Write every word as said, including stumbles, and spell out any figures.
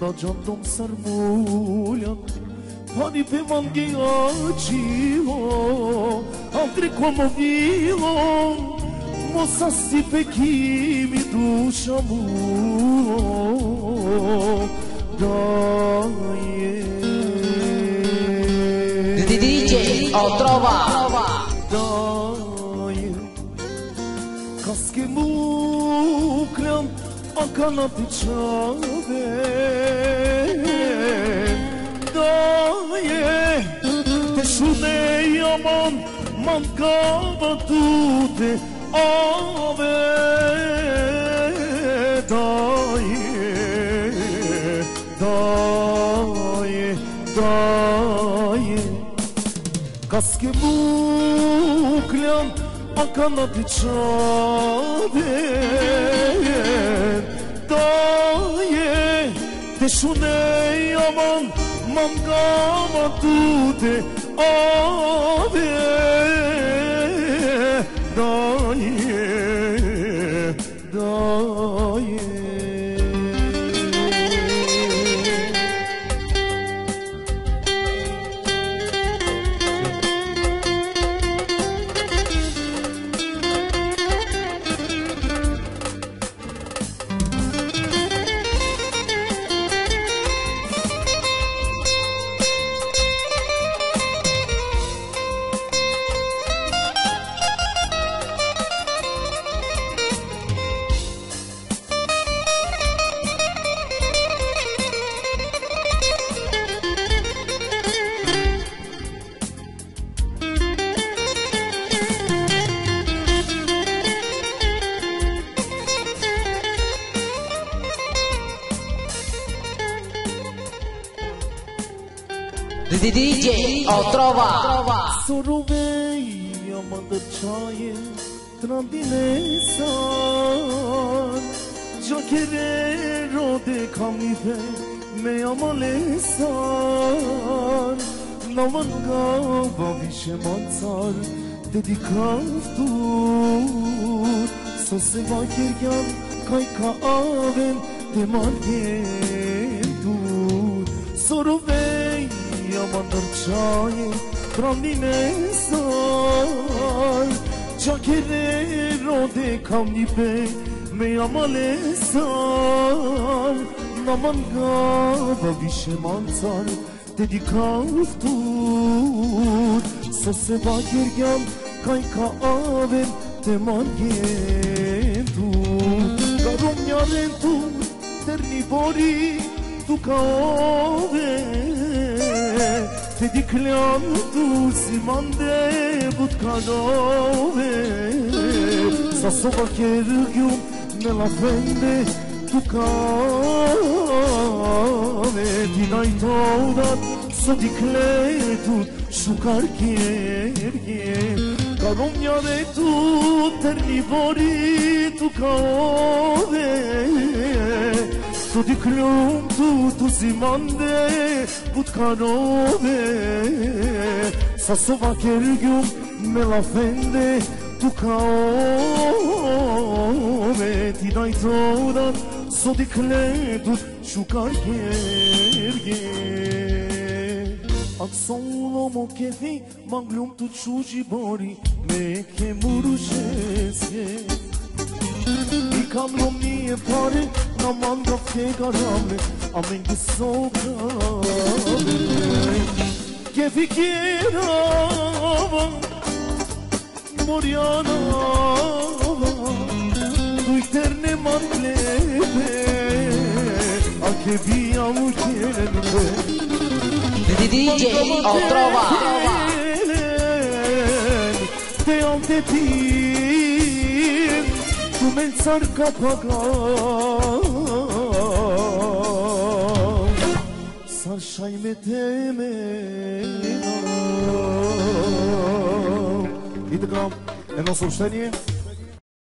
gjandom sarmuljan Pani pe mangia qilo Altri como vilo Mosa si pe kimi dusha mu Daje D J Otrova Daje Kaske mu klan A kanati qave Daje Te shune jaman Man kava tute Ave Daje Daje Daje Kaske mu klan A kanati qave Daje Te shune jaman Man kava tute Ave Daje Daje D J Otrova Soroveja më ndërqaje Trandinesan Gjakere rode kam një dhe Me amalesan Naman nga vavishe mancar Dedikaftur Sose vakirjan Kaj ka aven Te margendur Soroveja Më ndërqaje Trandinesan Gjakere rode kam një dhe Me amalesan Naman nga vavishe mancar Dedikaftur Sose vakirjan Kaj ka aven Te margendur Garum njaren tu Terni bori Tu ka aven Te di klan tu si mande but kalove Sa sova kjergjum me la fende tu kave Ti najtodat so di kletut shukar kjergje Karom njare tu terni bori tu kave Tu di klum tu tu si mande but kanove Sa sova kjergjum me la fende tu kaove Ti najtodat so di kletut shukar kjergje Aksono mo kefi manglum tu quji bori Me ke murusheske I kam lomni e pare Na manga fke garame A me ngi sograme Kefi kjerava Morjana Tu i terne manglebe A ke via mu kjerebe D J Otrova Te am te tim Tu me nësar ka pagan Sar shaj me teme I të kam e nësë ushtenje